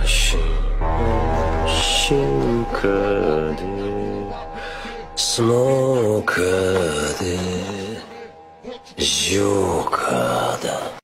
心深刻でスモーカーでジョーカーだ